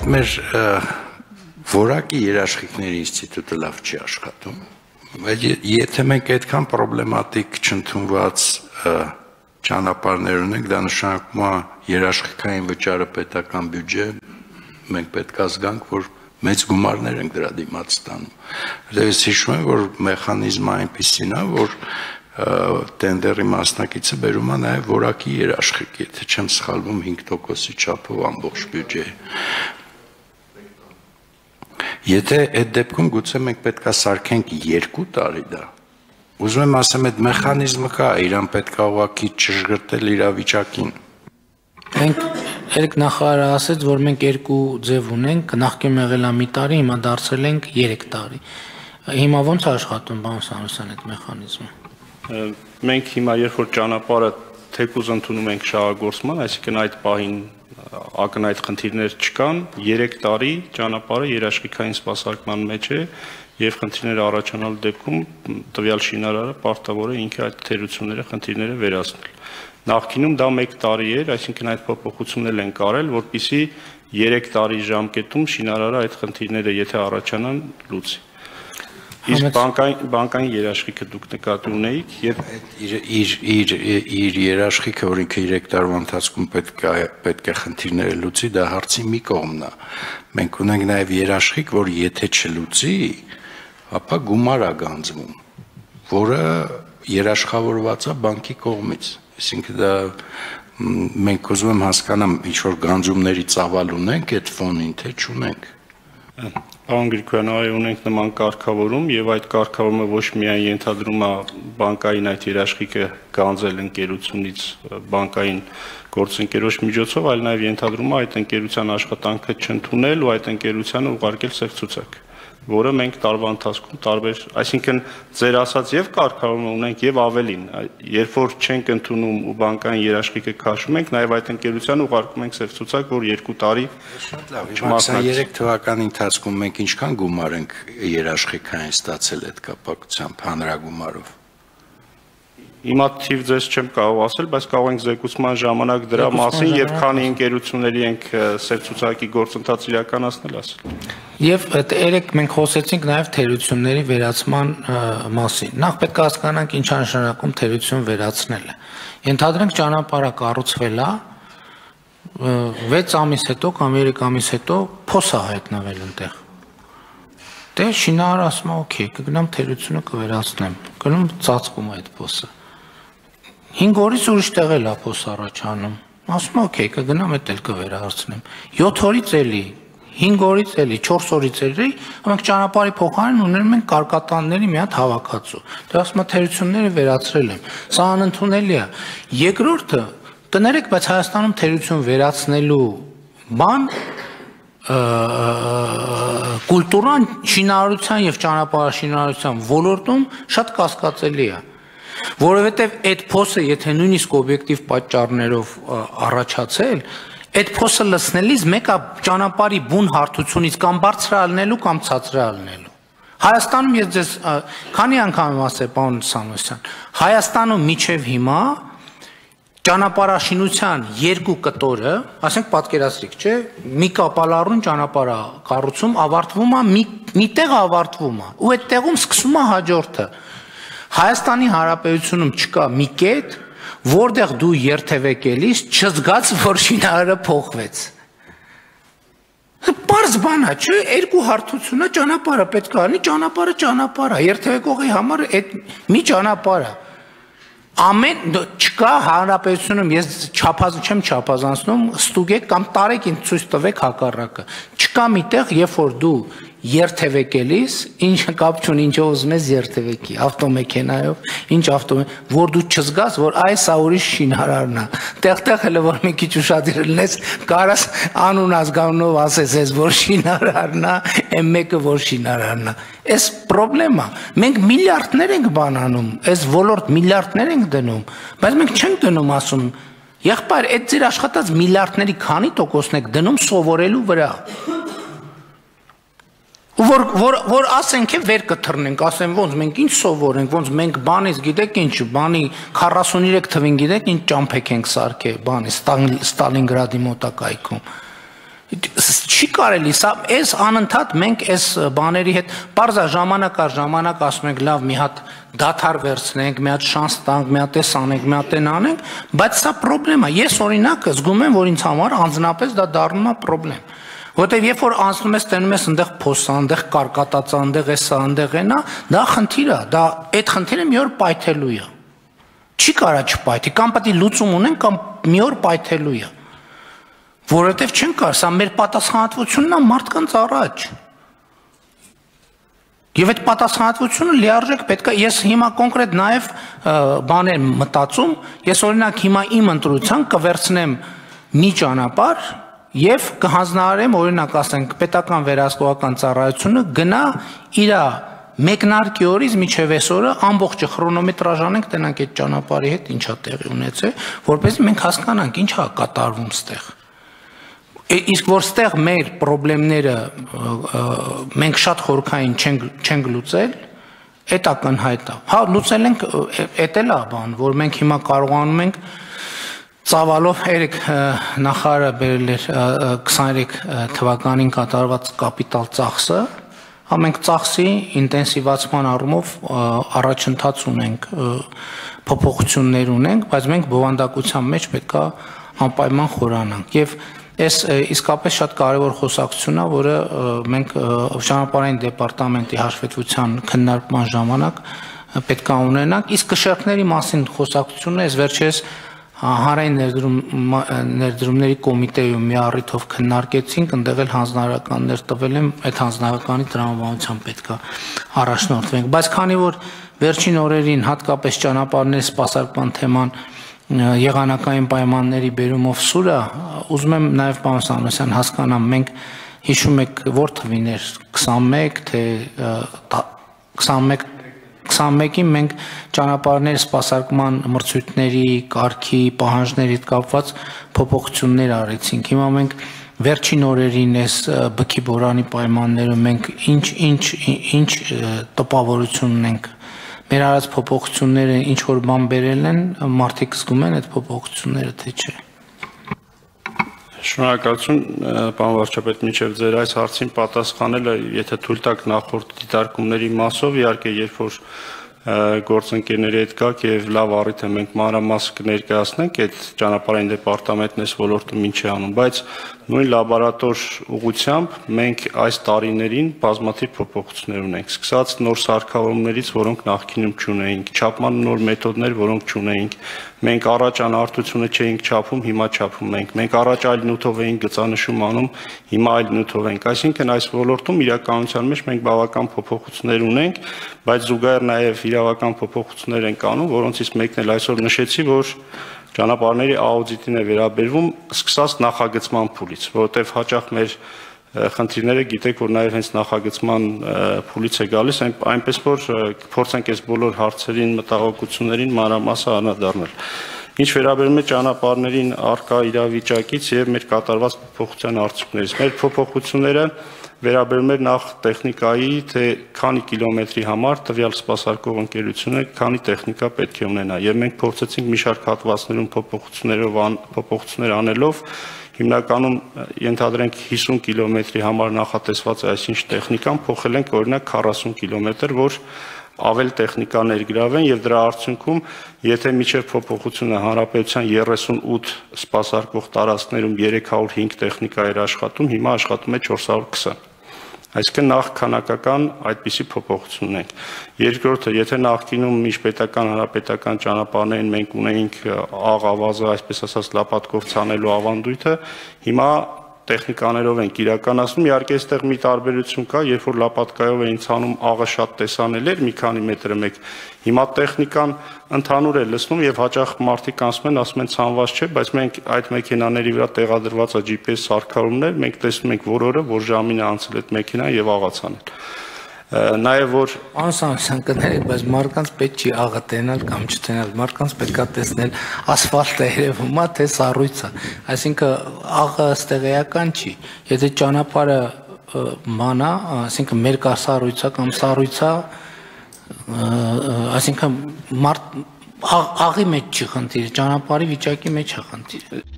մեր որակի երաշխիքների ինստիտուտը լավ չի աշխատում, բայց եթե մենք այդքան պրոբլեմատիկ չընդունված ճանապարհներ ունենք, դա նշանակում է երաշխիքային վճարը պետական բյուջե, մենք պետք է զգանք, որ մեծ գումարներ ենք դրա դիմաց ստանում։ Ես հիշում եմ, որ մեխանիզմը այնպիսին է, որ տենդերի մասնակիցը բերում է նաև որակի երաշխիք, եթե չեմ սխալվում 5%-ի չափով ամբողջ բյուջեի։ Եթե այդ դեպքում գուցե մենք պետք է սարքենք 2 տարի դա, ուզում եմ ասեմ, այդ մեխանիզմը կա, իրան պետք է ուղղակի ճշգրտել իրավիճակին։ Մենք երեք նախարարը ասեց, որ մենք 2 ձև ունենք, նախկին եղել է մի տարի, հիմա դարձել ենք 3 տարի։ Հիմա ո՞նց է աշխատում, պարոն Սանոսյան, այդ մեխանիզմը։ Մենք հիմա երբ որ ճանապարհը թեկուզ ընդունում ենք շահագործման, այսինքն այդ պահին ակնհայտ խնդիրներ չկան, 3 տարի ճանապարհը երաշխիքային սպասարկման մեջ է եւ խնդիրները առաջանալու դեպքում տվյալ շինարարը պարտավոր է ինքը այդ թերությունները, խնդիրները վերացնել։ Նախկինում դա 1 տարի էր, այսինքն այդ փոփոխություններ են կարել, որպեսզի 3 տարի ժամկետում շինարարը այդ խնդիրները եթե առաջանան լուծի։ Իսկ բանկային երաշխիքը դուք նկատի ունեիք եւ իր երաշխիքը, որ ինքը 3 տարվա ընթացքում պետք է խնդիրները լուծի, դա հարցի մի կողմն է։ Մենք ունենք նաեւ երաշխիք, որ եթե չլուծի, ապա գումար է գանձվում, որը երաշխավորված է բանկի կողմից։ Այսինքն դա մենք ուզում եմ հասկանամ, ինչ որ գանձումների ծավալ ունենք այդ ֆոնին, թե չունենք։ Պարոն Գրիգորյան, այո, ունենք նման կարգավորում եւ այդ կարգավորումը ոչ միայն ենթադրում է բանկային այդ երաշխիքը գանձել ընկերությունից բանկային գործընկերոջ միջոցով, այլ նաեւ ենթադրում է այդ ընկերության աշխատանքը չընդունել ու այդ ընկերությանը ուղարկել սեղծուցակ, որը մենք տարվա ընթացքում տարբեր, այսինքն ձեր ասած եւ կարգավորում ունենք եւ ավելին, երբ որ չենք ընդունում ու բանկային երաշխիքը քաշում ենք, նաեւ այդ ընկերությանը ուղարկում ենք սեղծուցակ, որ 2 տարի շատ լավ, 23 թվականի ընթացքում մենք ինչքան գումար ենք երաշխիքային ստացել այդ կապակցությամբ հանրագումարով։ Հիմա թիվ ձեզ չեմ կարող ասել, բայց կարող ենք զեկուցման ժամանակ դրա մասին եւ քանի ընկերությունների ենք սերցուցակի գործընթաց իրականացնել ասել։ Եվ երեք մենք խոսեցինք նաեւ թերությունների վերացման մասին։ Նախ պետք է հասկանանք ինչ նշանակում թերություն վերացնելը։ Ենթադրենք ճանապարհը կառուցվել է 6 ամիս հետո կամ 3 ամիս հետո փոս է հայտնվել այնտեղ։ Դե շինարարը ասում է, օքեյ, կգնամ թերությունը կվերացնեմ։ Գնում ծածկում այդ փոսը։ 5 օրից ուրիշ տեղ էլ ափոս առաջանում, ասում է, օքեյ, կգնամ էդ էլ կվերահարցնեմ, 7 օրից էլի, 5 օրից էլի, 4 օրից էլի, մենք ճանապարհի փոխարեն ուներում ենք կարկատանների մի հատ հավաքածու, դե ասում է թերությունները վերացրել եմ, սա անընդունելի է, երկրորդը, կներեք, բայց Հայաստանում թերություն վերացնելու բան կուլտուրան շինարարության եւ ճանապարհաշինարարության ոլորտում շատ կասկածելի է, որովհետեւ այդ փոսը, եթե նույնիսկ օբյեկտիվ պատճառներով առաջացել, այդ փոսը լցնելիս մեկը ճանապարհի բուն հարթությունից կամ բարձրալնելու կամ ցածրալնելու։ Հայաստանում ես ձեզ քանի անգամ եմ ասել, պարոն Սանոսյան, Հայաստանում միջև հիմա ճանապարհաշինության 2 կտորը, ասենք պատկերացրիք, չէ, մի կապալառուն ճանապարհ կառուցում ավարտվում է, մի տեղ ավարտվում է, ու այդ տեղում սկսում է հաջորդը։ Հայաստանի Հանրապետությունում չկա մի կետ, որտեղ դու երթևեք ելիս չզգաց, որ շինարարը փոխվեց։ Պարզ բան է, չէ, 2 հարթություն է, ճանապարհը պետք է լինի, ճանապարհը, երթևեկողի համար այդ մի ճանապարհ է։ Ամեն չկա Հանրապետությունում, ես չեմ չափազանցնում, ստուգեք կամ տարեք ինձ ցույց տվեք հակառակը։ Չկա միտեղ, երբ որ դու երթևեք ելիս, ինչ կապ չունի, ինչով ուզում ես երթևեկի, ավտոմեքենայով, ինչ որ դու չզգաս, որ այս սա ուրիշ շինարարն է։ Տեղ-տեղ հələ որ մի քիչ ուշադիր լինես, կարաս անուն ազգանունով ասես, ես որ շինարարն է, այն մեկը որ շինարարն է։ Այս պրոբլեմա, մենք միլիարդներ ենք բանանում, այս ոլորտ միլիարդներ ենք դնում, բայց մենք չենք դնում ասում, եղբայր, այդ ձեր աշխատած միլիարդների քանի տոկոսն եք դնում սովորելու վրա։ Որ ասենք վեր կթռնենք, ասեն ոնց մենք ինչ սովորենք, ոնց մենք բանից գիտեք ինչ, բանի 43 թվին գիտեք ինչ ճամփեք ենք սարքե, բանի Ստալինգրադի մոտակայքում։ Չի կարելի, սա այս անընդհատ մենք այս բաների հետ բարձա ժամանակ առ ժամանակ ասում ենք լավ մի հատ դաթար վերցնենք, մի հատ շանս տանք, մի հատ էս անենք, մի հատ այն անենք, բայց սա խնդրեմ է։ Ես օրինակ զգում եմ, որ ինձ համար անձնապես դա դառնում է խնդրեմ։ Որտեւ երբ որ անցնում ես տենում ես այնտեղ փոսա, այնտեղ կարկատածա, այնտեղ էսա, այնտեղ այնա, դա խնդիր է, դա այդ խնդիրը մի օր պայթելու է։ Չի կարա չպայթի, կամ պետք է լուծում ունեն, կամ մի օր պայթելու է։ Որովհետև չեն կար, սա մեր պատասխանատվությունն է մարդկանց առաջ։ Եվ այդ պատասխանատվությունը լիարժեք պետք է, ես հիմա կոնկրետ նաև բաներ մտածում, ես օրինակ հիմա իմ ընտրության կվերցնեմ մի ճանապարհ եւ կհանձնարարեմ օրինակ ասենք պետական վերահսկողական ծառայությունը գնա իր մեկնարկի օրից մինչև այսօրը ամբողջը քրոնոմետրաժ անենք տենանք այդ ճանապարհի հետ ինչա տեղի ունեցել, որպեսզի մենք հասկանանք ինչա կատարվում ստեղ։ Իսկ որ ստեղ մեր խնդիրները մենք շատ խորքային չենք լուծել, այդ ակնհայտ է։ Հա, լուծել ենք, էդ էլ է բան, որ մենք հիմա կարողանում ենք ծավալով երեք նախարարը բերել էր 23 թվականին կատարված կապիտալ ծախսը, հա մենք ծախսի ինտենսիվացման առումով առաջընթաց ունենք, փոփոխություններ ունենք, բայց մենք բովանդակության մեջ պետք է անպայման խորանանք եւ Այս իսկապես շատ կարևոր խոսակցություն է, որը մենք ճանապարհային դեպարտամենտի հաշվետվության քննարկման ժամանակ պետք է ունենանք, իսկ կշեռքների մասին խոսակցությունը այս վերջերս հանրային ներդրումների կոմիտեում մի առիթով քննարկեցինք, ընդեղ էլ հանձնարարականներ տվել եմ, այդ հանձնարարականի տրամաբանությամբ պետք է առաջնորդվենք, բայց քանի որ վերջին օրերին հատկապես ճանապարհների սպասարկման թեման եղանակային պայմանների բերումով սուր է, ուզում եմ նաև պարոն Սանոսյան հասկանամ, մենք հիշում եք որ թվիներ 21 թե 21-ին մենք ճանապարհների սպասարկման մրցույթների, կարգի, պահանջների հետ կապված փոփոխություններ արեցինք։ Հիմա մենք վերջին օրերին այս բքի բորանի պայմաններում մենք ինչ տպավորություն ունենք մեր արած փոփոխությունները ինչ որ բան բերել են, մարդիկ զգում են այդ փոփոխությունները թե չէ։ Շնորհակալություն, պարոն վարչապետ, մինչև ձեր այս հարցին պատասխանելը, եթե թույլ տաք նախորդ դիտարկումների մասով, իհարկե, երբ որ գործընկերների հետ գաք եւ լավ առիթ է մենք մանրամասն կներկայացնենք այդ ճանապարհային դեպարտամենտն այս ոլորտում ինչ է անում, բայց նույն լաբորատոր ուղղությամբ մենք այս տարիներին բազմաթիվ փոփոխություններ ունենք, սկսած նոր սարքավորումներից, որոնք նախկինում չունեինք, չափման նոր մեթոդներ, որոնք չունեինք, մենք առաջ անհարթությունը չէինք չափում, հիմա չափում ենք, մենք առաջ այլ նյութով էինք գծանշում անում, հիմա այլ նյութով ենք, այսինքն այս ոլորտում իրականության մեջ մենք բավական փոփոխություններ ունենք, բայց զուգահեռ նաև իրավական փոփոխություններ ենք անում, որոնցից մեկն էլ այսօր նշեցի, որ ճանապարհների աուդիտին է վերաբերվում սկսած նախագծման փուլից, որովհետև հաճախ մեր խնդիրները գիտեք, որ նաև հենց նախագծման փուլից է գալիս, այնպես որ փորձենք այս բոլոր հարցերին, մտահոգություններին մանրամասն անդրադառնալ։ Ինչ վերաբերում է ճանապարհներին առկա իրավիճակից եւ մեր կատարված փոփոխության արդյունքներից, մեր փոփոխությունները վերաբերում էր նախ տեխնիկայի, թե քանի կիլոմետրի համար տվյալ սպասարկող ընկերությունը քանի տեխնիկա պետք է ունենա եւ մենք փորձեցինք մի շարք հատվածներում փոփոխություններ անելով հիմնականում ենթադրենք 50 կիլոմետրի համար նախատեսված այսինչ տեխնիկան փոխել ենք օրինակ 40 կիլոմետր, որ ավել տեխնիկա ներգրավեն եւ դրա արդյունքում եթե միջև փոփոխությունը հանրապետության 38 սպասարկող տարածքներում 305 տեխնիկա էր աշխատում, հիմա աշխատում է 420։ Այսինքն նախ քանակական այդպիսի փոփոխություն ունենք։ Երկրորդը, եթե նախկինում միջպետական հանրապետական ճանապարհներին մենք ունեինք աղավազը, այսպես ասած լապատկով ցանելու ավանդույթը, հիմա տեխնիկաներով ենք իրականացնում, իհարկե այստեղ մի տարբերություն կա, երբ որ լապատկայով էին ցանում աղը շատ տեսանել էր, մի քանի մետրը մեկ, հիմա տեխնիկան ընդհանուր է լցնում եւ հաճախ մարդիկ ասում են ցանված չէ, բայց մենք այդ մեքենաների վրա տեղադրված է GPS սարքավորումներ, մենք տեսնում ենք որ օրը, որ ժամին է անցել այդ մեքենան եւ աղա ցանել։ Նաև որ անսանքցիան կներեք, բայց մարդկանց պետք չի աղը տենալ կամ չտենալ, մարդկանց պետք է տեսնել ասֆալտը երևում է, թե սառույցը, այսինքն աղը ստեղեական չի, եթե ճանապարհը մանա, այսինքն մեր կա սառույցը կամ սառույցը, այսինքն աղի մեջ չի խնդիրը, ճանապարհի վիճակի մեջ է խնդիրը։